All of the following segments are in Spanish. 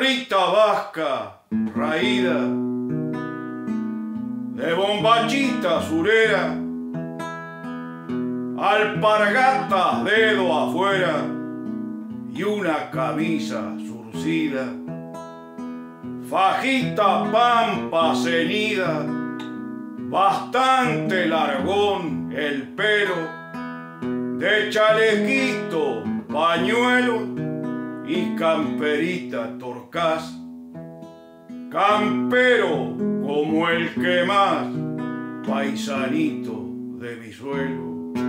guitarrita vasca raída, de bombachita surera, alpargatas dedo afuera y una camisa surcida, fajita pampa cenida, bastante largón el pelo, de chalequito, pañuelo y camperita torcaz, campero como el que más, paisanito de mi suelo.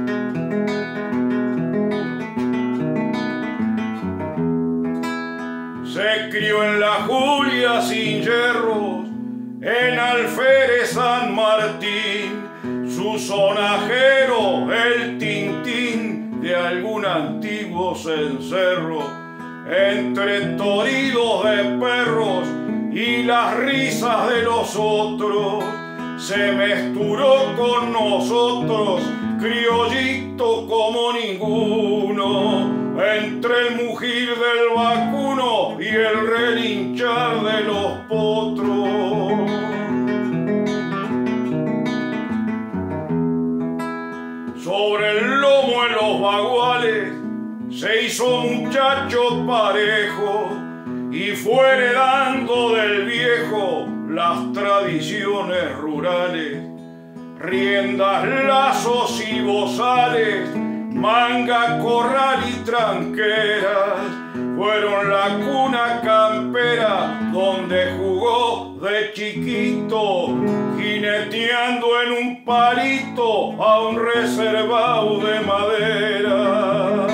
Se crió en la Julia sin yerros, en Alférez San Martín, su sonajero el tintín de algún antiguo cencerro, entre toridos de perros y las risas de los otros, se mezcló con nosotros, criollito como ninguno, entre el mugir del vacuno y el relinchar de los potros. Sobre el lomo en los baguales se hizo muchacho parejo y fue heredando del viejo las tradiciones rurales, riendas, lazos y bozales, manga, corral y tranqueras, fueron la cuna campera donde jugó de chiquito, jineteando en un palito a un reservado de madera.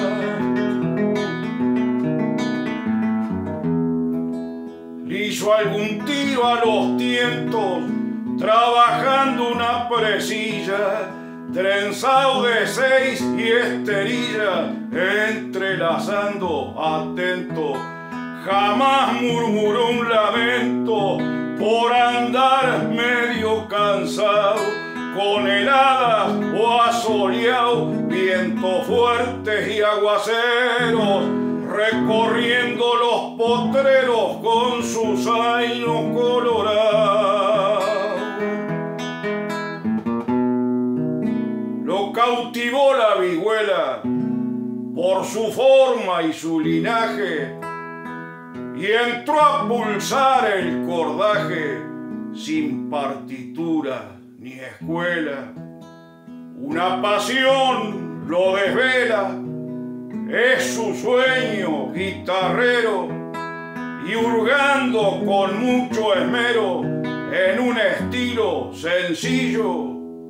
Le hizo algún tiro a los tientos, trabajando una presilla, trenzado de 6 y esterilla, entrelazando atento. Jamás murmuró un lamento por andar medio cansado, con heladas o asoleado, vientos fuertes y aguaceros, recorriendo los potreros con sus zainos colorados. Lo cautivó la vihuela por su forma y su linaje, y entró a pulsar el cordaje sin partitura ni escuela. Una pasión lo desvela, es su sueño guitarrero, y hurgando con mucho esmero en un estilo sencillo,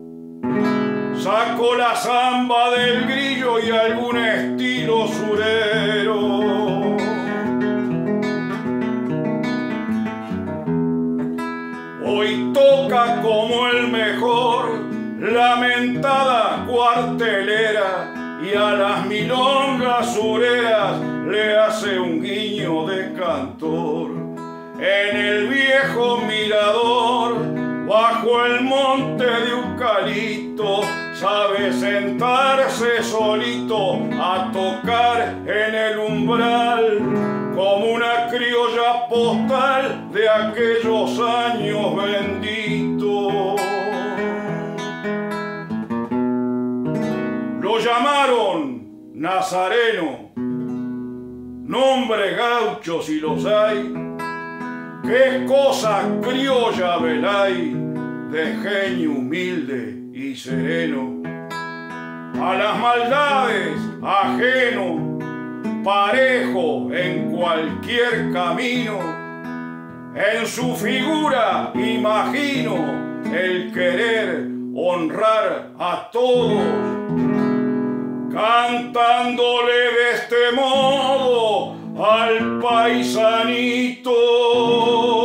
sacó la zamba del grillo y algún estilo surero. Hoy toca como el mejor lamentada cuartelera, y a las milongas sureras le hace un guiño de cantor. En el viejo mirador, bajo el monte de eucalipto, sabe sentarse solito a tocar en el umbral, como una criolla postal de aquellos años benditos. Lo llamaron Nazareno, nombre gaucho si los hay, qué cosa criolla velay, de genio humilde y sereno, a las maldades ajeno, parejo en cualquier camino, en su figura imagino el querer honrar a todos, cantándole de este modo al paisanito.